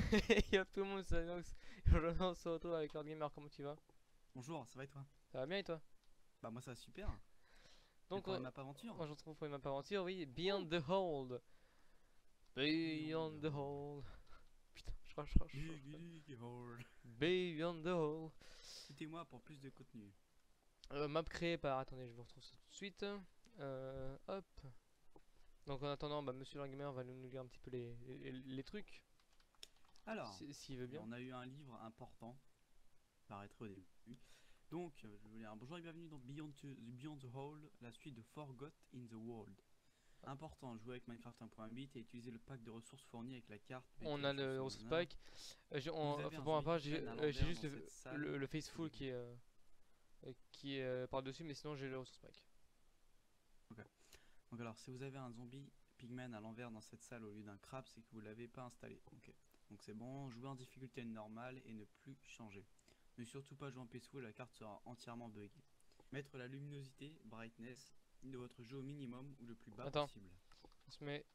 Yo tout le monde, c'est Anox. Aujourd'hui on se retrouve avec Lord Gamer, comment tu vas? Bonjour, ça va et toi? Ça va bien et toi? Bah moi ça va super. Et Donc pour la map aventure? moi je retrouve pour une map aventure, oui, Beyond the Hold. Beyond Beyond the the Hole. Hold. Putain, je crois. Big Hole. Beyond the Hold. Écoutez-moi pour plus de contenu. Map créée par, attendez, je vous retrouve ça tout de suite. Hop. Donc en attendant, bah, Monsieur Lord Gamer va nous lire un petit peu les trucs, Alors, s'il veut bien. on a eu un livre important, paraîtrait au début. Donc, je vais vous lire. Bonjour et bienvenue dans Beyond the Hole, la suite de Forgot in the World. Important, jouer avec Minecraft 1.8 et utiliser le pack de ressources fourni avec la carte On BT a le chanson resource nanana. pack. Vous avez Enfin, un pour ma zombie part, pigman à j'ai l'envers juste dans cette salle le au Faithful début. qui est par dessus, mais sinon j'ai le resource pack. Ok. Donc alors, si vous avez un zombie pigman à l'envers dans cette salle au lieu d'un crabe, c'est que vous l'avez pas installé. Ok. Donc c'est bon, jouer en difficulté normale et ne plus changer. Ne surtout pas jouer en peaceful, la carte sera entièrement buggée. Mettre la luminosité, brightness, de votre jeu au minimum ou le plus bas Attends, possible. on se met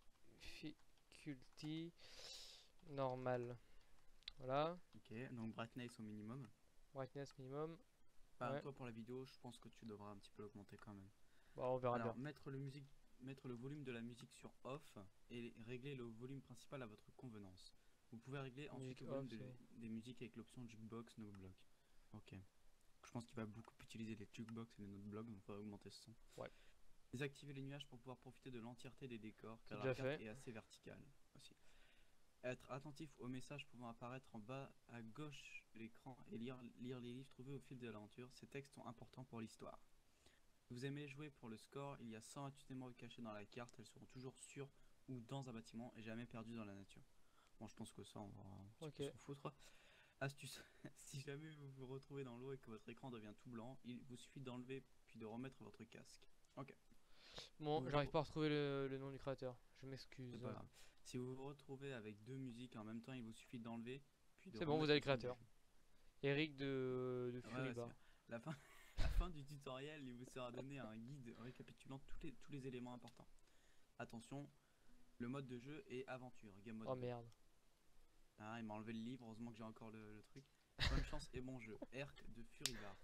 difficulty normal. Voilà, Ok, donc brightness au minimum. brightness minimum. Bah, Ouais, toi pour la vidéo, je pense que tu devras un petit peu l'augmenter quand même. bon, on verra bien. Alors, mettre le volume de la musique sur off et régler le volume principal à votre convenance. Vous pouvez régler ensuite Music le volume off, c'est bon. des musiques avec l'option jukebox, no block. Ok. Je pense qu'il va beaucoup utiliser les jukebox et les note block, donc il va augmenter ce son. Ouais, Désactiver les nuages pour pouvoir profiter de l'entièreté des décors, c'est car la déjà carte fait. est assez verticale aussi. Être attentif aux messages pouvant apparaître en bas à gauche de l'écran et lire les livres trouvés au fil de l'aventure. Ces textes sont importants pour l'histoire. Si vous aimez jouer pour le score, il y a 128 émeraudes cachées dans la carte, elles seront toujours sur ou dans un bâtiment et jamais perdues dans la nature. Bon, je pense que ça, on va un petit Ok. peu s'en foutre. Astuce, si jamais vous vous retrouvez dans l'eau et que votre écran devient tout blanc, il vous suffit d'enlever puis de remettre votre casque. Ok. Bon, Vous j'arrive vous- pas à retrouver le nom du créateur. Je C'est m'excuse. pas grave. Si vous vous retrouvez avec deux musiques en même temps, il vous suffit d'enlever puis de C'est bon, vous remettre avez le le son du créateur. jeu. Eric de Ouais, ouais, c'est Furibar. bien. La fin, la fin du tutoriel, il vous sera donné un guide récapitulant tous les éléments importants. Attention, le mode de jeu est aventure, game mode Oh 2. merde. Ah, il m'a enlevé le livre, heureusement que j'ai encore le truc. Bonne chance et bon jeu. Erk de Furibart.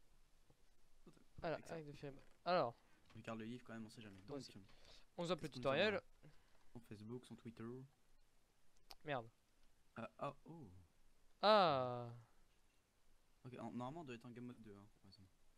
Voilà, Excellent. Eric de Furibar. Alors, Regarde le livre quand même, on sait jamais. vas-y. Donc, On zappe le qu'est-ce qu'on nous envoie tutoriel. là? Son Facebook, son Twitter. Merde. Ah, oh. Ah, Ok, normalement, on doit être en game mode 2. Hein. Ouais,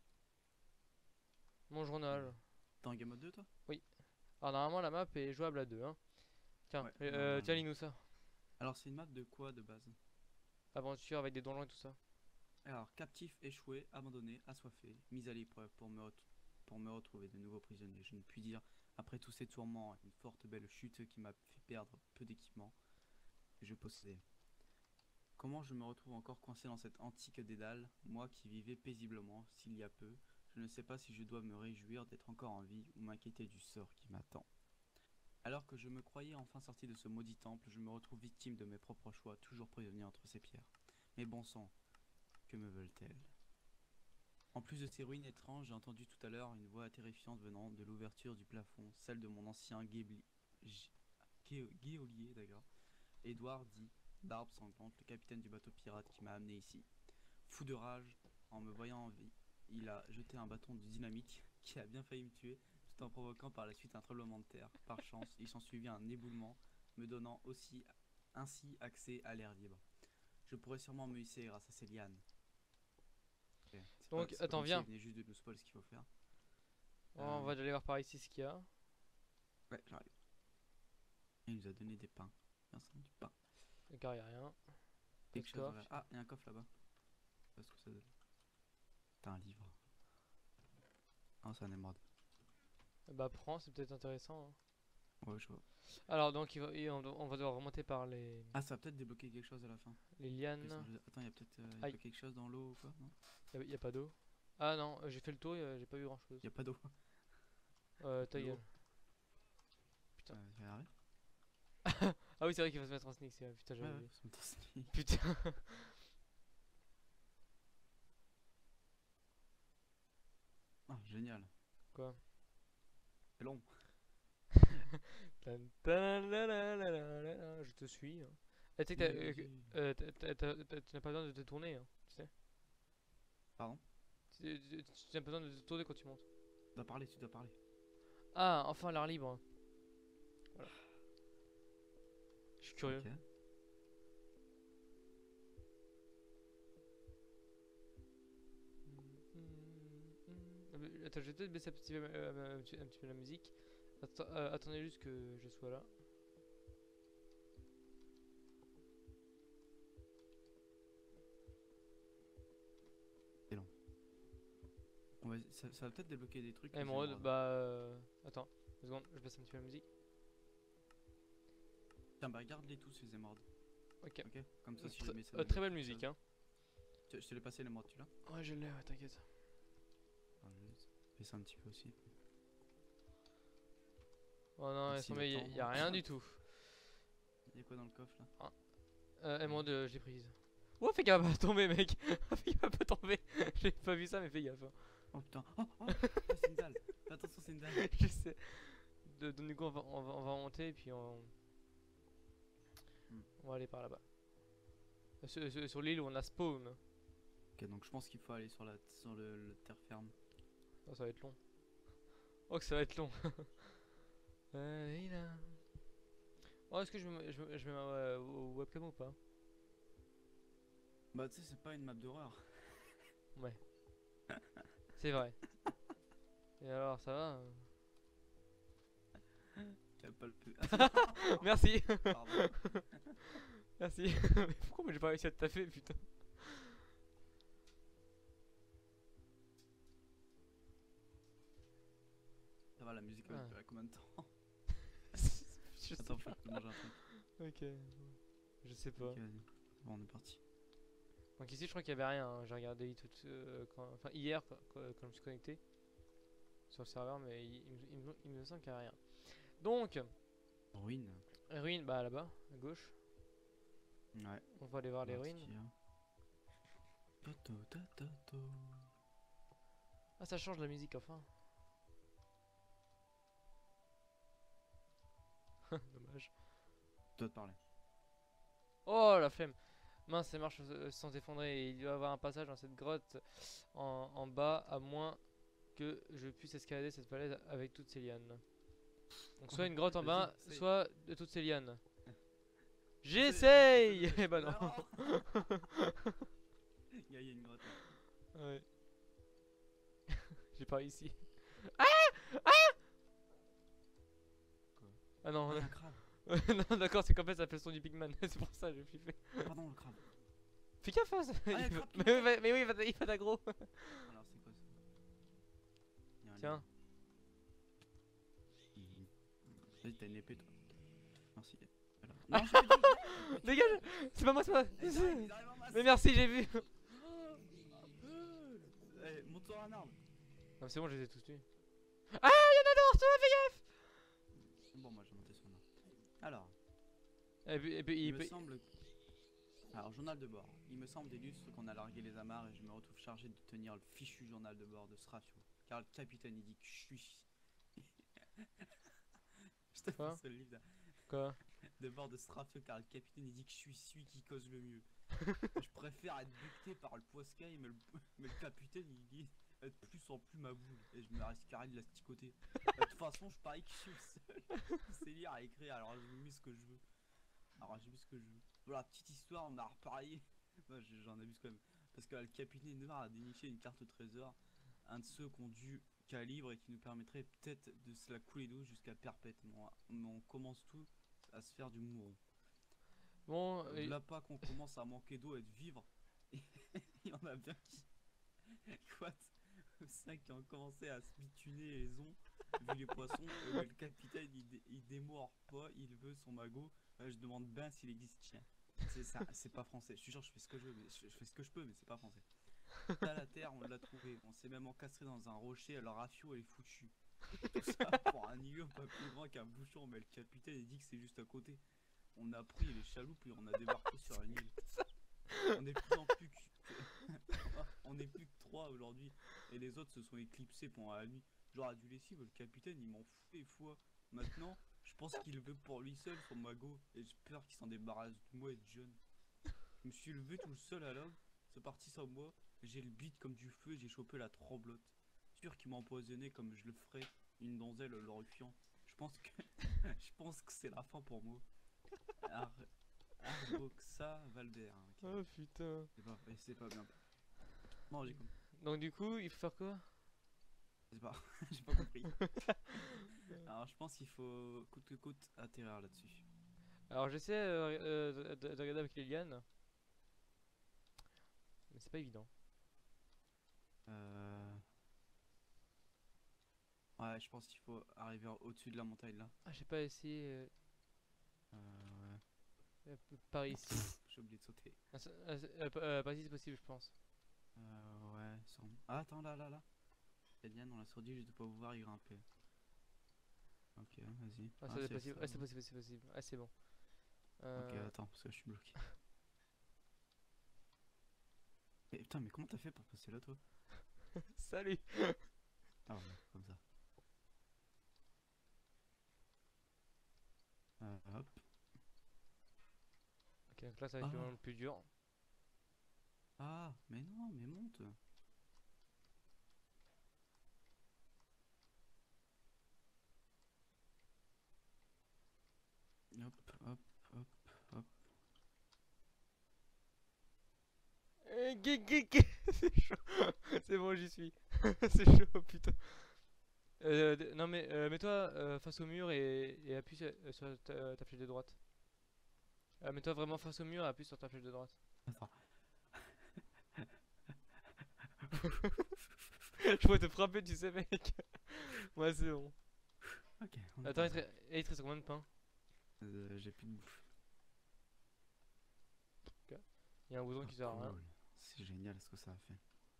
mon ouais. journal. T'es en game mode 2 toi? Oui. Alors normalement la map est jouable à deux, hein. Tiens, Ouais, tiens normalement. lis-nous ça. Alors, c'est une map de quoi de base? Aventure avec des donjons et tout ça. Alors, captif, échoué, abandonné, assoiffé, mise à l'épreuve pour me retrouver de nouveaux prisonniers. Je ne puis dire, après tous ces tourments, une forte belle chute qui m'a fait perdre peu d'équipement que je possédais. Comment je me retrouve encore coincé dans cette antique dédale, moi qui vivais paisiblement, s'il y a peu, je ne sais pas si je dois me réjouir d'être encore en vie ou m'inquiéter du sort qui m'attend. Alors que je me croyais enfin sorti de ce maudit temple, je me retrouve victime de mes propres choix, toujours prisonnier entre ces pierres. Mais bon sang, que me veulent-elles? En plus de ces ruines étranges, j'ai entendu tout à l'heure une voix terrifiante venant de l'ouverture du plafond, celle de mon ancien geôlier, d'accord. Édouard dit, Barbe sanglante, le capitaine du bateau pirate qui m'a amené ici. Fou de rage, en me voyant en vie, il a jeté un bâton de dynamite qui a bien failli me tuer, tout en provoquant par la suite un tremblement de terre. Par chance, il s'ensuivit un éboulement, me donnant ainsi accès à l'air libre. Je pourrais sûrement me hisser grâce à ces lianes. Ok. Donc C'est pas attends, comme s'il viens. venait juste de nous spoil ce qu'il faut faire. On va aller voir par ici ce qu'il y a. Ouais, j'arrive. Il nous a donné des pains. Bien ça, du pain. Car y a rien. Pas de Quelque chose coffre. derrière. Ah, il y a un coffre là-bas. Je sais pas ce que ça donne. T'as un livre. Ah, c'est un émeraude. Bah prends, c'est peut-être intéressant, hein. Ouais, je vois. Alors donc on va devoir remonter par Ah, ça va peut-être débloquer quelque chose à la fin. les Question, lianes. attends, il y a peut-être Aïe, pas quelque chose dans l'eau ou quoi? Non? y a pas d'eau. Ah non, j'ai fait le tour, j'ai pas vu grand chose. Il y a pas d'eau. Ta gueule. L'eau. Putain. Je vais arrêter. Ah oui, c'est vrai qu'il faut se mettre en sneak, putain, Ouais, j'avais ouais, vu. faut se mettre en sneak. Putain. Ah, génial. Quoi? C'est long. Je te suis, hein. Tu sais que tu n'as pas besoin de te tourner, hein, tu sais. Pardon? Tu n'as pas besoin de te tourner quand tu montes. Tu dois parler, tu dois parler. Ah, enfin l'art libre. Voilà. Je suis curieux. Ok. Attends, je vais peut-être baisser un petit peu la musique. Attendez juste que je sois là. C'est long. Ça va peut-être débloquer des trucs. Émeraude, bah. Attends, 2 secondes, je baisse un petit peu la musique. Tiens, bah garde-les tous ces émeraudes. Ok. Ok. Comme ça, si jamais ça Très belle débloque musique, quelque hein. chose. Je te l'ai passé l'émeraude, tu l'as? Ouais, je l'ai, ouais, t'inquiète. Attends, je vais baisser un petit peu aussi. Oh non, laisse Merci tomber, d'attendre. y a rien du tout. Il y a quoi dans le coffre là? Émeraude, je l'ai prise. Oh, fais gaffe, à tomber, mec. Fais gaffe, à pas tomber. J'ai pas vu ça, mais fais gaffe, hein. Oh putain. Oh, c'est une dalle. Attention, c'est une dalle. Je sais. Du coup, on va monter et puis on va aller par là-bas. Sur l'île où on a spawn. Ok, donc je pense qu'il faut aller sur le terre ferme. Oh, ça va être long. Oh, que ça va être long. Oh, est-ce que je mets ma webcam ou pas? Bah, tu sais, c'est pas une map d'horreur. Ouais. C'est vrai. Et alors, ça va? Y'a pas le peu. Merci. Pardon. Merci. Mais pourquoi moi j'ai pas réussi à te taper, putain? Ça va, la musique va Ah. durer combien de temps? Je sais Attends, pas. faut que je mange un truc. Ok. Je sais pas. Ok, vas-y. Bon, on est parti. Donc ici je crois qu'il y avait rien, hein. J'ai regardé enfin, hier quand je me suis connecté sur le serveur, mais il me semble qu'il y a rien. Donc, Ruine. ruines, bah là-bas, à gauche. Ouais. On va aller voir les Voir ce ruines. qu'il y a. Toto, toto. Ah, ça change la musique enfin. Dommage. Toi de parler. Oh la flemme. Mince, ces marches sont effondrées et il doit y avoir un passage dans cette grotte en bas, à moins que je puisse escalader cette falaise avec toutes ces lianes. Donc soit une grotte en Vas-y, bas, essaye. soit de toutes ces lianes. Essaye, J'essaye. essaye de Eh bah le non. faire. Il y a une grotte là. Ouais. J'ai pas réussi. Ah non, Ah, un crabe. non d'accord, c'est qu'en fait ça fait le son du Pigman, c'est pour ça que j'ai flippé. Pardon, le crabe. Fais gaffe, hein, y a un crabe qui mais oui, il va d'aggro. Alors, c'est quoi ça? Il y a un Tiens. livre. Vas-y, t'as une épée toi. Merci. Alors. Non, j'ai pas dit. Dégage. C'est pas moi, c'est pas. Ils arrivent en masse. Mais merci, j'ai vu. Eh, monte sur un arbre. Non, c'est bon, je les ai tous tués. Ah, il y en a dehors, ça va, fais gaffe. Bon, moi j'ai monté sur un arbre. Alors, Et puis, il me semble. Alors, journal de bord. Il me semble d'illustre qu'on a largué les amarres et je me retrouve chargé de tenir le fichu journal de bord de Srafio. Car le capitaine il dit que je suis. Je te Quoi? passe le livre là. Quoi? De bord de Srafio car le capitaine il dit que je suis celui qui cause le mieux. Je préfère être buté par le poiscaille mais le capitaine il dit être plus en plus ma boule. Et je me reste carré de l'asticoter. De toute façon je parie que je suis le seul. C'est lire à écrire alors je mets ce que je veux. Alors j'ai mis ce que je veux. Voilà, petite histoire, on a repareillé. J'en abuse quand même. Parce que le capitaine Noir a déniché une carte au trésor. Un de ceux qu'on dû calibre et qui nous permettrait peut-être de se la couler d'eau jusqu'à perpète. Mais on commence tout à se faire du mouron. Bon, Là pas qu'on commence à manquer d'eau et de vivre. Il y en a bien qui. Quoi? 5 qui ont commencé à se bituner les onds. Vu les poissons. Le capitaine il démord pas, il veut son magot. Je demande bien s'il existe chien. C'est ça, c'est pas français. Je suis sûr, je fais ce que je veux, mais je fais ce que je peux, mais c'est pas français. Là, la terre, on l'a trouvé. On s'est même encastré dans un rocher. Alors, Rafio, elle est foutue. Tout ça pour un îlot pas plus grand qu'un bouchon. Mais le capitaine, il dit que c'est juste à côté. On a pris les chaloupes et on a débarqué sur une île. On est plus en plus on est plus que 3 aujourd'hui. Et les autres se sont éclipsés pendant la nuit. J'aurais dû laisser, le capitaine, il m'en fout des fois. Maintenant. Je pense qu'il le veut pour lui seul, son magot. Et j'ai peur qu'il s'en débarrasse de moi et de John. Je me suis levé tout seul à l'homme. C'est parti sans moi. J'ai le beat comme du feu et j'ai chopé la tremblote. Sûr qu'il m'a empoisonné comme je le ferais une donzelle l'horrifiant. Je pense que je pense que c'est la fin pour moi. Ar Arboxa Valder. Hein, ok. Oh putain. C'est pas bien. Non, j'ai compris. Donc du coup, il faut faire quoi? C'est pas. J'ai pas compris. Alors je pense qu'il faut coûte que coûte atterrir là-dessus. Alors j'essaie de regarder avec les lianes, mais c'est pas évident. Euh... Ouais, je pense qu'il faut arriver au-dessus de la montagne là. Ah, j'ai pas essayé Ouais. par ici. J'ai oublié de sauter. Par ici c'est possible, je pense. Ouais, sans... Ah, attends, là. La liane, on l'a sourdi juste de pas pouvoir y grimper. Ok, vas-y. Ah, Ah, ça c'est c'est possible. ça. Ah, c'est possible, c'est possible. Ah, c'est bon. Ok, attends, parce que je suis bloqué. Mais putain, mais comment t'as fait pour passer là, toi? Salut. Ah ouais, comme ça. Hop. Ok, donc là ça va être le moment le plus dur. Ah, mais non, mais monte. Hop, hop, hop. C'est chaud. C'est bon, j'y suis. C'est chaud, putain. Non mais mets-toi face au mur et appuie sur ta flèche de droite. Mets-toi vraiment face au mur et appuie sur ta flèche de droite. Attends. Je pourrais te frapper, tu sais, mec. Ouais, c'est bon. Ok. Attends, il te reste combien de pain? J'ai plus de bouffe. Il y a un bouton qui sert à rien. Cool. C'est génial ce que ça a fait.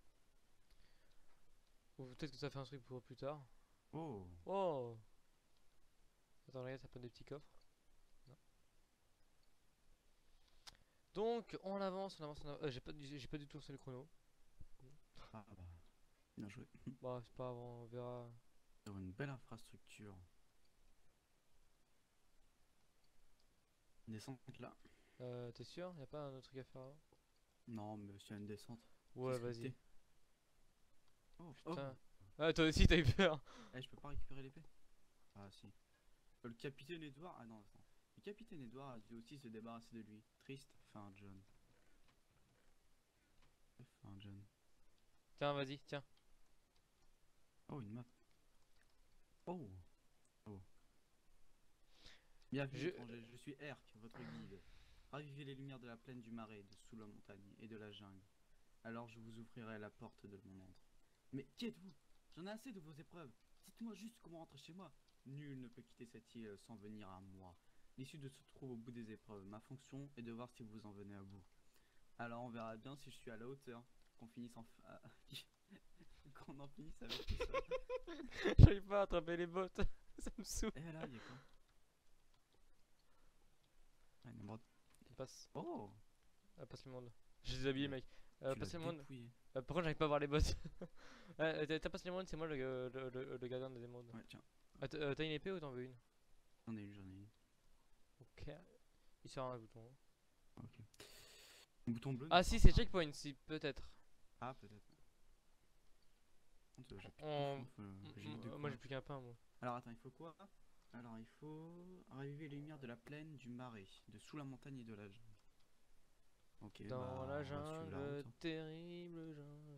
Ou peut-être que ça fait un truc pour plus tard. Oh. Oh! Attends, regarde, ça peut des petits coffres. Non. Donc, on avance, on avance, on avance. J'ai pas du tout lancé le chrono. Ah bah. Bien joué. Bah, c'est pas grave, on verra. Sur une belle infrastructure. Descente là. T'es sûr? Y'a pas un autre truc à faire avant? Non, mais c'est une descente. Ouais, C'est vas-y. scripté. Oh, Putain. oh. Ah, toi aussi, t'as eu peur. Eh, je peux pas récupérer l'épée? Ah, si. Le capitaine Edouard. Ah non, attends. Le capitaine Edouard a dû aussi se débarrasser de lui. Triste fin, John. Fin, John. Tiens, vas-y, tiens. Oh, une map. Oh. Oh. Bienvenue, étranger. Je suis Erk, votre guide. Ravivez les lumières de la plaine du Marais, de sous la montagne et de la jungle. Alors je vous ouvrirai la porte de mon antre. Mais qui êtes-vous? J'en ai assez de vos épreuves. Dites-moi juste comment rentrer chez moi. Nul ne peut quitter cette île sans venir à moi. L'issue de se trouve au bout des épreuves. Ma fonction est de voir si vous en venez à bout. Alors on verra bien si je suis à la hauteur. Qu'on finisse en qu'on en finisse avec tout ça. J'arrive pas à attraper les bottes. Ça me saoule. Eh là, il y a quoi? Ah, une émeraude. Passe. Oh, Passe le monde. J'ai déshabillé, mec. tu Passe l'as le monde. dépouillé. Par contre, j'arrive pas à voir les bottes. T'as passé les mondes, c'est moi le gardien des mondes. Ouais, tiens. T'as une épée ou t'en veux une? J'en ai une, j'en ai une. Ok. Il sert à un bouton. Ok. Un bouton bleu? Ah, si, c'est checkpoint, si, peut-être. Ah, peut-être. J'ai plus de On- bouffe, j'ai de Moi, quoi. j'ai plus qu'un pain, moi. Alors attends, il faut quoi? Alors il faut raviver les lumières de la plaine, du marais, de sous la montagne et de la jungle. Ok, Dans bah la on va suivre la jungle, route, hein. terrible jungle.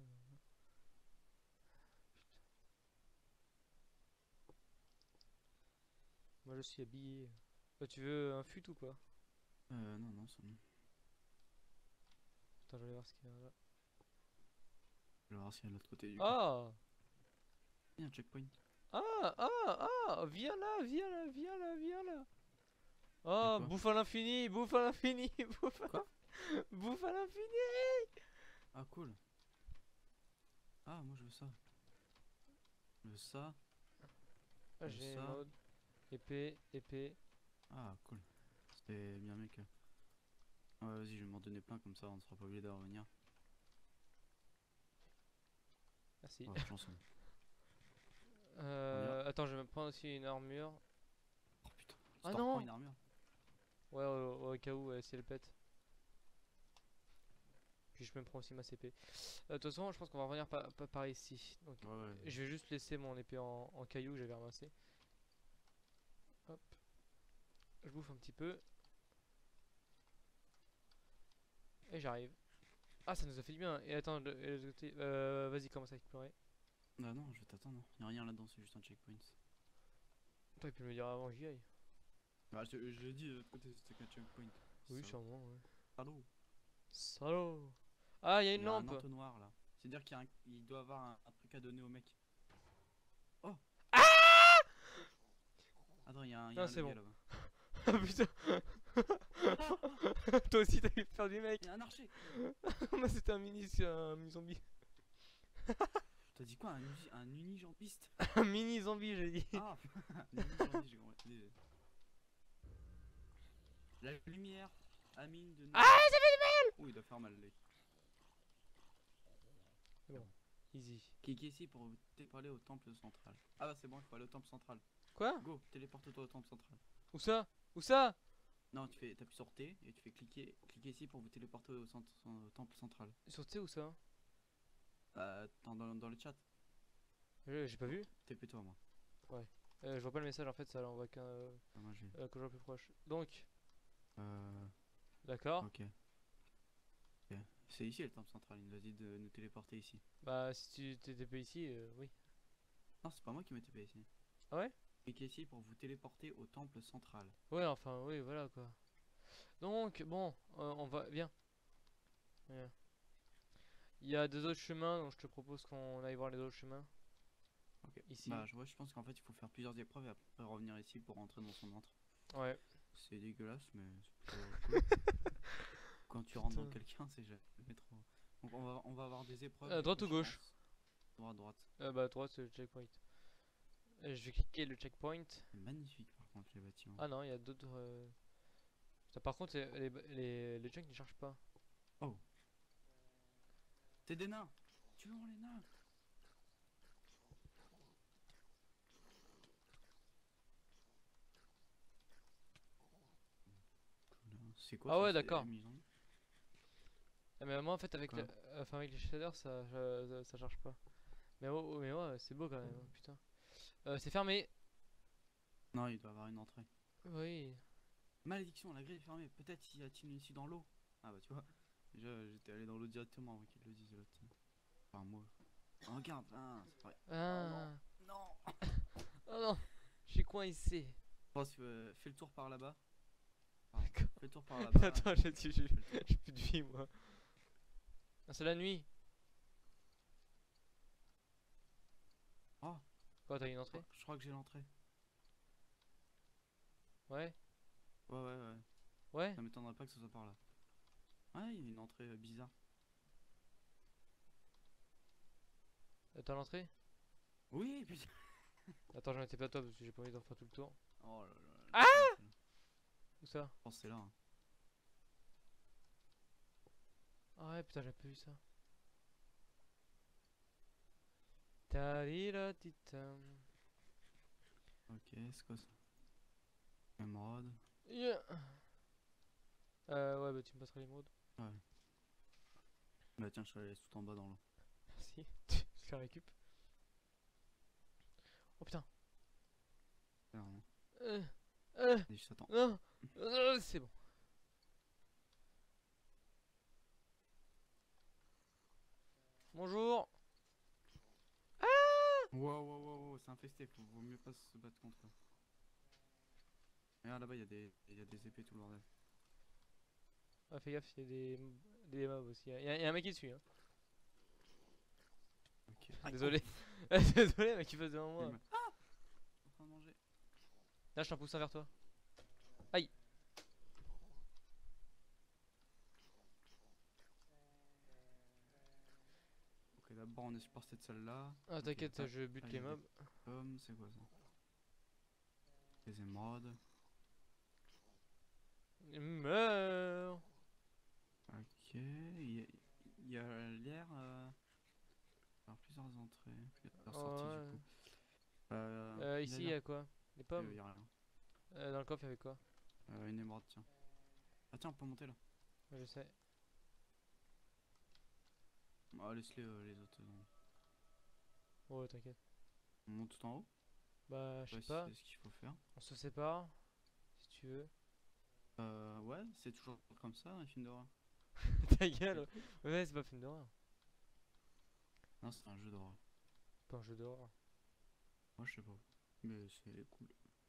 Moi, je suis habillé. Tu veux un fut ou quoi? Non, c'est bon. Attends, je vais voir ce qu'il y a là. Je vais voir s'il y a de l'autre côté du coup. Ah! Il y a un checkpoint. Viens là, viens là, viens là, viens là. Y'a Oh, quoi? bouffe à l'infini, bouffe à l'infini, bouffe à Quoi? bouffe à l'infini. Ah cool. Ah moi je veux ça. Je veux ça. Ah, Je veux j'ai ça. mode épée, épée. Ah cool. C'était bien mec. Ouais, vas-y, je vais m'en donner plein comme ça, on ne sera pas obligé de revenir. Merci. Ouais, chanson. Attends, je vais me prendre aussi une armure. Oh putain. Ah te reprends non! une armure. Ouais, au cas où, si elle pète. Puis je me prends aussi ma CP. De toute façon, je pense qu'on va revenir par ici. Donc, Ouais, ouais. je vais juste laisser mon épée en caillou que j'avais ramassé. Hop. Je bouffe un petit peu. Et j'arrive. Ah, ça nous a fait du bien. Et attends, vas-y, commence à explorer. Bah non, je vais t'attendre. Y'a rien là-dedans, c'est juste un checkpoint. Toi, il peut me le dire avant que j'y aille. Bah, je dis de l'autre côté, c'était qu'un checkpoint. Oui, Salaud. sûrement, ouais. Salaud. Salaud! Ah, il y a Il une y a un lampe! entonnoir là. C'est-à-dire qu'il doit avoir un truc à donner au mec. Oh! Attends, il y a Ah, un c'est levier bon. là-bas. Ah, putain! Toi aussi, t'as eu peur du mec! Il y a un archer! Moi, c'était un mini zombie. T'as dit quoi? Un unijambiste? Un mini zombie, j'ai dit. Ah! Un unijambiste, j'ai compris. La lumière, Amine de. Ah, ça fait Oh, il doit faire mal, lui. C'est bon. Easy. Clique ici pour aller au temple central. Ah bah c'est bon, il faut aller au temple central. Quoi? Go, téléporte-toi au temple central. Où ça? Où ça? Non, t'appuies sur T et tu fais cliquer ici pour vous téléporter au temple central. Sur T, où ça? Dans le chat. J'ai pas vu. TP-toi, moi. Je vois pas le message en fait, ça l'envoie Ah, moi j'ai. que je vois plus proche. Donc, Euh. d'accord. Ok. Ok. C'est ici le temple central, il nous a dit de nous téléporter ici. Bah, si tu t'étais pas ici, oui. Non, c'est pas moi qui m'a TP ici. Ah ouais? Cliquez ici pour vous téléporter au temple central. Ouais, enfin, oui, voilà quoi. Donc, bon, on va. Viens. Viens. Il y a deux autres chemins, donc je te propose qu'on aille voir les autres chemins. Ok. Ici. Bah, je pense qu'en fait, il faut faire plusieurs épreuves et après revenir ici pour rentrer dans son antre. Ouais. C'est dégueulasse, mais c'est plutôt cool. Quand tu rentres dans Putain. quelqu'un, c'est jamais trop. Donc, on va avoir des épreuves. Droite du ou coup, je gauche? pense. Droite. Bah, droite, c'est le checkpoint. Je vais cliquer le checkpoint. C'est magnifique, par contre, les bâtiments. Ah non, il y a d'autres. Ça, par contre, les junk ne chargent pas. Oh. C'est des nains. Tuons les nains. C'est quoi Ah ça? ouais, C'est d'accord. amusant. Ah, mais moi, en fait, avec, Quoi? enfin, avec les shaders, ça charge pas. Mais ouais, c'est beau quand même, hein, putain. C'est fermé. Non, il doit avoir une entrée. Oui. Malédiction, la grille est fermée. Peut-être y a-t-il une issue dans l'eau. Ah bah tu vois. Déjà, j'étais allé dans l'eau directement avant qu'il le dise l'autre. Enfin, moi. Oh, regarde, ah, c'est pareil. Ah. Oh non. Non. Oh non, je suis coincé. Fais le tour par là-bas. D'accord. Fais le tour par là-bas. Attends, j'ai plus de vie, moi. Ah, c'est la nuit. Oh, Quoi, t'as une entrée? je crois que j'ai l'entrée. Ouais. Ouais. Ouais. Ça m'étonnerait pas que ce soit par là. Ouais, il y a une entrée bizarre. T'as l'entrée? Oui, putain. Attends, j'en étais pas toi parce que j'ai pas envie d'en faire tout le tour. Oh là là. Ah, où ça? Je pense que c'est là. Hein. Ah ouais, putain, j'ai pas vu ça. Tadilatitam. Ok, c'est quoi ça? Émeraude. Yeah. Ouais, bah tu me passeras l'émeraude. Ouais. Bah tiens, je te la laisse tout en bas dans l'eau. Merci. Je la récup. Oh putain. Clairement. Euh, euh, Et je t'attends. non. C'est bon. Bonjour. Wow, c'est infesté, vaut mieux pas se battre contre eux. Regarde là-bas, il y a des épées tout le bordel. Ah, fais gaffe, il y a des mobs aussi. Il y a un mec qui te suit. Hein. Ok. Désolé. Désolé, mec, qui passe devant moi. Ah, en train de manger. Là, je t'en pousse un vers toi. Aïe. Ok, d'abord on est sur cette salle-là. Ah, Ok, t'inquiète, ah, je bute ah, les y a des mobs. pommes, c'est quoi ça? Des émeraudes. Meurs. Ok, il y a l'air. Alors plusieurs entrées, plusieurs sorties Ouais. du coup. Ici, il y a quoi? Les pommes? Y a rien. Dans le coffre, il y avait quoi? Une émeraude, tiens. Ah tiens, on peut monter là. Ouais, je sais. Ah, laisse-les les autres. Ouais, t'inquiète. On monte tout en haut. Bah, je sais Ouais, pas. c'est ce qu'il faut faire. On se sépare, si tu veux. Ouais, c'est toujours comme ça dans les films d'horreur. Ta gueule. Ouais, c'est pas un film d'horreur. Non, c'est un jeu d'horreur. Pas un jeu d'horreur. Moi, je sais pas. Mais c'est cool.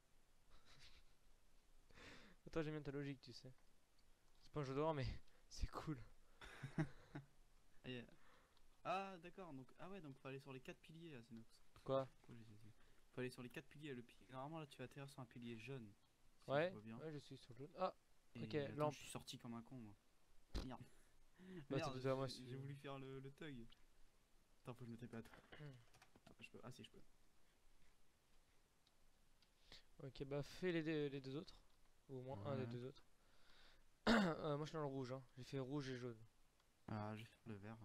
Attends, j'aime bien ta logique, tu sais. C'est pas un jeu d'horreur, mais c'est cool. Ah, ah, d'accord. Donc, ah ouais, donc faut aller sur les 4 piliers à Zenox. Quoi? Pourquoi j'ai dit faut aller sur les 4 piliers. Normalement, là, tu vas atterrir sur un pilier jaune. Si je Ouais, vois bien. ouais, je suis sur le jaune. Ah, ok, Et attends, lampe. je suis sorti comme un con, moi. Merde. Bah, Merde, t'es à moi si tu j'ai veux. voulu faire le tug. Attends, faut que je me répète. Hmm. Ah, bah, je peux. Ah, si, je peux. Ok, bah fais les deux autres. Ou au moins un des Ouais. deux autres. Moi je suis dans le rouge, hein. J'ai fait rouge et jaune. Ah, je vais faire le vert.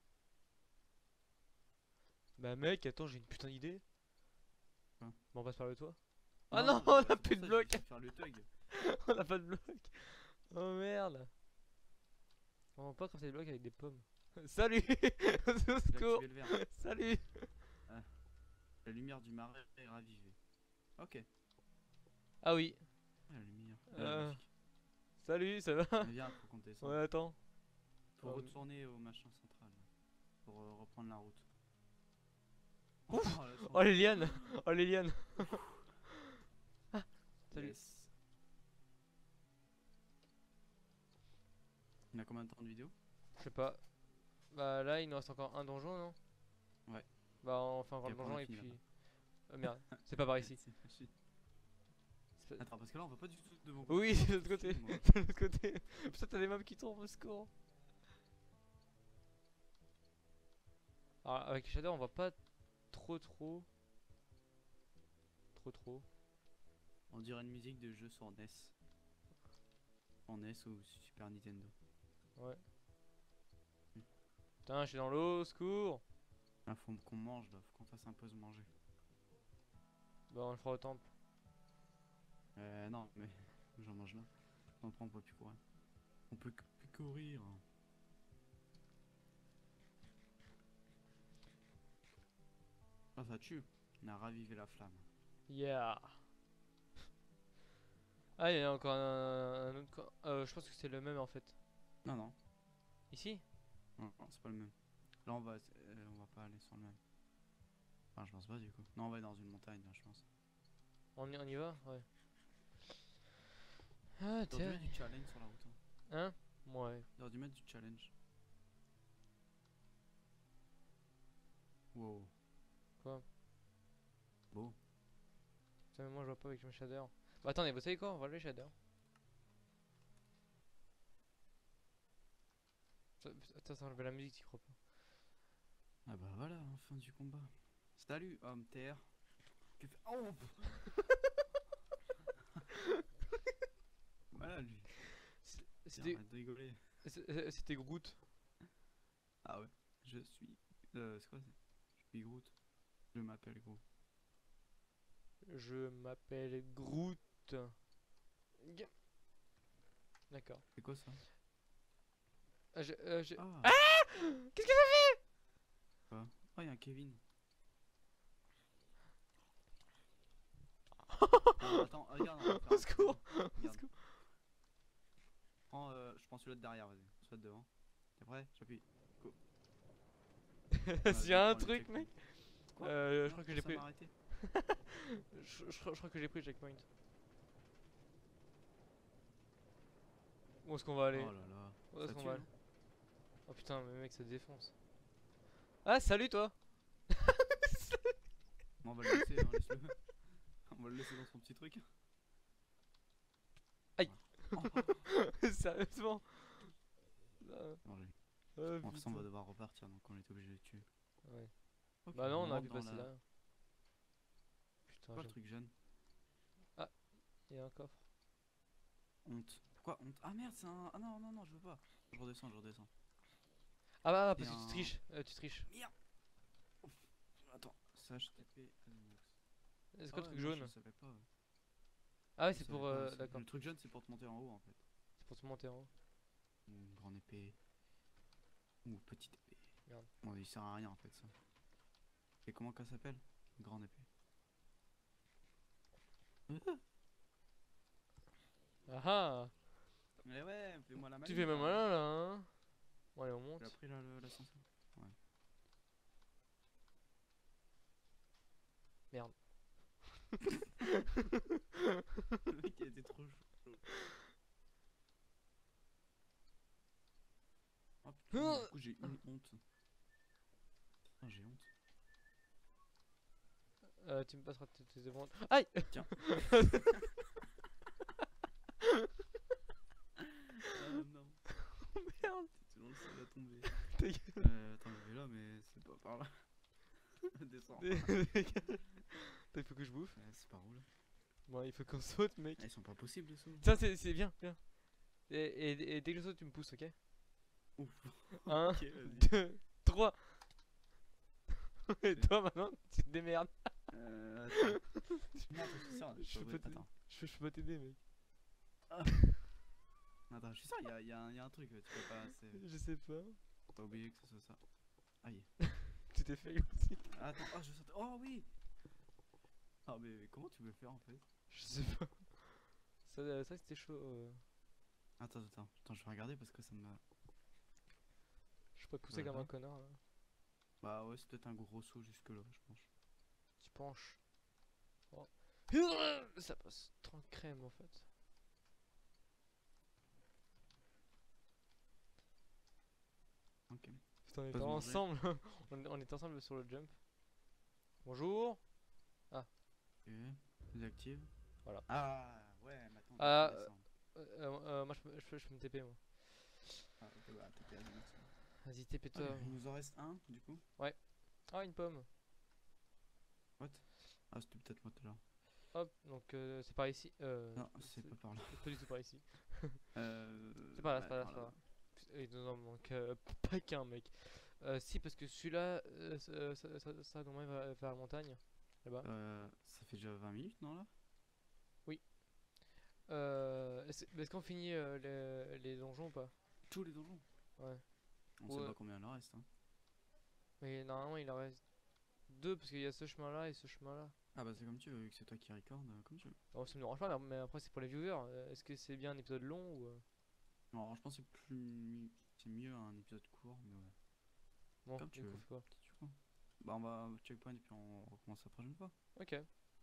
Bah mec, attends, j'ai une putain d'idée. Quoi? Bon, on passe par le toit. Ah Non, non, non, on bah, a c'est pour plus de ça que bloc. j'ai faire le tug. On a pas de bloc. Oh merde. On va pas crafter des blocs avec des pommes. Salut. Au J'ai secours. activé le vert. Salut. Ah, la lumière du marais est ravivée. Ok. Ah oui. Ah, la lumière. Euh, Magnifique. Salut, ça va? Mais viens, faut qu'on descende. Ouais, attends. Faut retourner au machin central. Là, pour reprendre la route. Ouf. Oh, la chance. Oh les lianes. Oh les lianes. Salut. Yes. On a combien de temps de vidéo? Je sais pas. Bah là, il nous reste encore un donjon, non? Ouais. Bah on fait encore Et le après, on donjon a et fini puis... là-bas. Merde, c'est pas par ici. C'est pas- Attends, parce que là on va pas du tout de mon côté. Oui, c'est de l'autre côté. Moi. De l'autre côté. Putain, t'as des mobs qui tombent au secours. Alors, avec les shaders, on voit pas trop. On dirait une musique de jeu sur NES. En NES ou Super Nintendo. Ouais. Putain, je suis dans l'eau, au secours. Ah, faut qu'on mange là, faut qu'on fasse un pause manger. Bah, on le fera au temple. Non, mais j'en mange là. On peut plus courir. On peut plus courir. Ah, ça tue. On a ravivé la flamme. Yeah. Ah, il y a encore un autre corps. Je pense que c'est le même en fait. Non, non, Ici? non, non, c'est pas le même. Là, on va pas aller sur le même. Enfin, je pense pas du coup. Non, on va aller dans une montagne, là, je pense. On y va? Ouais. Ah, T'aurais dû tiens. mettre du challenge sur la route. Hein? Ouais. T'aurais dû mettre du challenge. Wow. Quoi? Beau. Putain, mais moi je vois pas avec mes shaders. Bah, attendez, vous savez quoi? On va le shader. Attends, ça a enlevé la musique, t'y crois pas? Ah bah voilà, hein, fin du combat. Salut, homme terre. Que fait... Oh Voilà lui. C'était Arrête de rigoler. c'était Groot. Ah ouais. Je suis. C'est quoi ça? Je suis Groot. Je m'appelle Groot. Je m'appelle Groot. D'accord. C'est quoi ça? Ah, Ah qu'est-ce que ça Quoi? Oh, y'a un Kevin. Attends, regarde, on va fait? faire Au un secours! truc. Au Regarde. secours. Je prends celui-là de derrière, vas-y. Celui-là de devant. T'es prêt? J'appuie. Go. S'il y a un truc, mec. Quoi? Je Non, crois que ça j'ai m'a pris. arrêté. Je crois que j'ai pris le checkpoint. Où est-ce qu'on va aller? Oh là là. Où est-ce Ça qu'on tue, va aller? hein. Oh putain, mais mec, ça défonce. Ah, salut toi! Bon, on va le laisser, hein, laisse-le. On va le laisser dans son petit truc. Aïe. Voilà. Oh, Sérieusement? non, Oh, bon, ça, on va putain. devoir repartir, donc on est obligé de le tuer. Ouais. Ok, Bah non, on aurait rentre pu dans passer la... là. Putain, Quoi le truc jeune? il y a un coffre. Honte. Pourquoi honte? Ah merde, c'est un... Ah non, non, non, je veux pas. Je redescends, je redescends. Ah bah, C'est parce que tu un... triches. Tu triches. Merde. Ouf. Attends, ça, je tapé... C'est Ah quoi le ouais, truc moi, jaune? je savais pas. Ah ouais, Vous c'est savez pour. pas aussi. D'accord. Le truc jaune, c'est pour te monter en haut en fait. C'est pour se monter en haut. Une grande épée. Ou petite épée. Merde. Bon, il sert à rien en fait ça. Et comment qu'elle s'appelle? Une grande épée. Ah ah. Mais ouais, fais-moi la Tu maline fais même là. malin là, hein. Bon, allez, on Tu as monte. pris l'ascenseur? Ouais. Merde. Le mec il était trop chaud. Oh putain, du coup j'ai une honte. Putain, j'ai honte. Tu me passeras tes demandes. Aïe. Tiens. Ah non. Merde. C'est toujours le seul à tomber. Ta gueule. Attends, je vais là, mais c'est pas par là. Descends. Il faut que je bouffe. C'est par où là? Bon, il faut qu'on saute, mec. Ah, ils sont pas possibles les sauts. Tiens, c'est bien, bien. Et dès que je saute, tu me pousses, ok? Ouf. 1, Ok, vas-y. 2, 3. Et toi maintenant, tu te démerdes. Attends. Non, attends, je suis sûr. Je peux Attends. Je peux pas t'aider, mec. Attends, je suis sûr, il y a un truc, tu peux pas. Je sais pas. Pas oublier que ce soit ça. Aïe. Tu t'es fait aussi. Attends, oh, je saute. Oh oui! Ah, mais comment tu veux faire en fait? Je sais pas. Ça c'était chaud. Attends, je vais regarder parce que ça me. Je peux pas pousser comme Voilà. un connard là. Bah ouais, c'est peut-être un gros saut jusque là, je pense. Tu penches. Oh. Ça passe trop de crème en fait. Ok. Putain, on était Pas se manger. ensemble. On était ensemble sur le jump. Bonjour. Ok. Désactive. Voilà. Ah ouais, maintenant. Ah, on descend. moi je peux me TP moi. Ah, ok, bah t'es perdu maintenant. Vas-y, TP-toi. Il nous en reste un du coup. Ah, une pomme. What? Ah, c'était peut-être moi tout à l'heure. Hop, donc c'est par ici. Non, c'est pas par là. Pas du tout par ici. C'est C'est pas là, c'est pas là, c'est pas là. Il nous en manque pas qu'un, mec. Si, parce que celui-là, ça normalement va vers la montagne. Là-bas. Ça fait déjà 20 minutes, non là? Est-ce qu'on finit les donjons ou pas? Tous les donjons? Ouais. On sait Ouais. pas combien il en reste. Hein. Mais normalement, il en reste deux, parce qu'il y a ce chemin-là et ce chemin-là. Ah bah c'est comme tu veux, vu que c'est toi qui record, comme tu veux. Alors, ça me dérange pas, mais après, c'est pour les viewers. Est-ce que c'est bien un épisode long ou. Alors je pense que c'est mieux un épisode court, mais ouais. Bon, Comme tu du coup, veux. on fait quoi? Tu vois. Bah on va au checkpoint et puis on recommence la prochaine fois. Ok.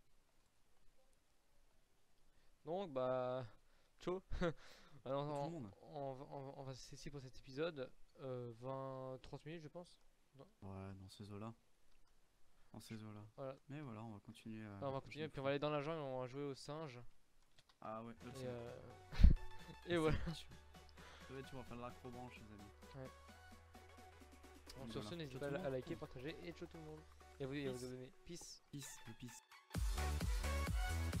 Donc, bah. Ciao. Alors, Tout le monde. on va se laisser pour cet épisode. 20-30 minutes, je pense. Ouais, dans ces eaux-là. Dans ces eaux-là. Voilà. Mais voilà, on va continuer. Alors, on va continuer, puis on va aller dans la jungle, on va jouer au singe. Ah ouais, Et voilà. Tu vas faire de l'acrobranche, les amis. Donc, sur ce, n'hésitez pas à liker, partager et ciao tout le monde. Et à vous, et à vous abonner. Peace. Peace, le peace.